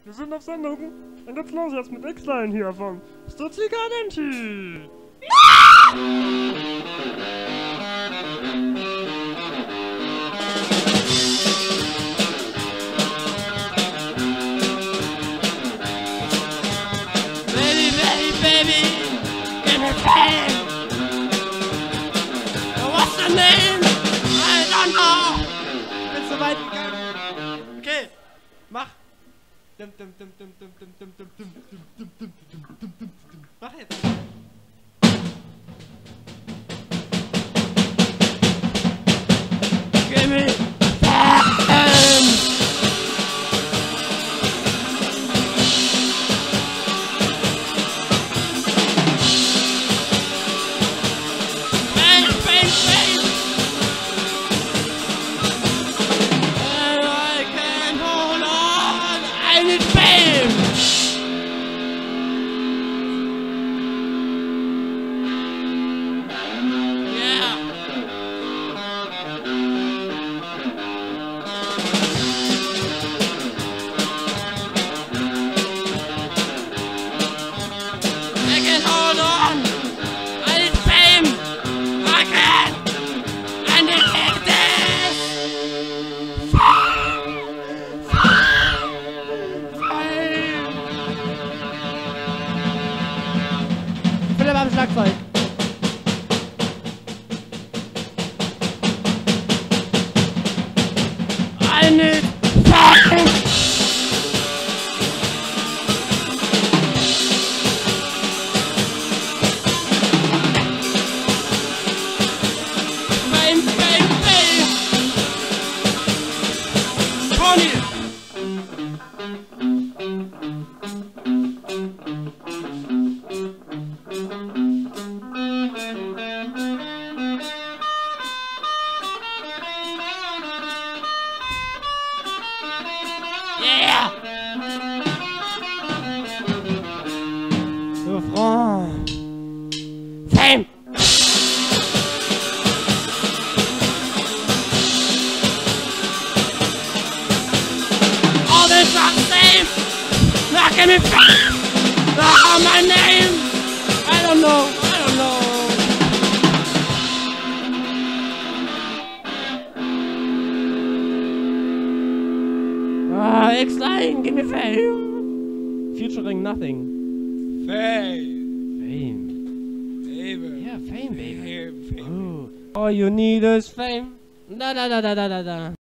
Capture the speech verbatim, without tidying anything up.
Wir sind auf Sendung. Und jetzt los jetzt mit X-Line hier von Stuzzicadenti. Baby, baby, baby, give me pain. What's the name? I don't know. Bin so weit gegangen. Okay, mach. Dum, dum, dum, dum, dum, dum, dum, dum, dum, dum, dum, dum, dum, dum, dum. Mach jetzt. Give me pain. Philipp am Schlagzeug. I need fame. Fame, fame, fame. Tony. Yeah! Refrain. Fame! All this are same! Now give me fame! Ah, my name! I don't know, I don't know. Ah, X-Line, give me fame. Featuring nothing. Fame. Fame. Baby. Yeah, fame, baby. Fame, baby. Oh. All you need is fame. Da da da da da da da.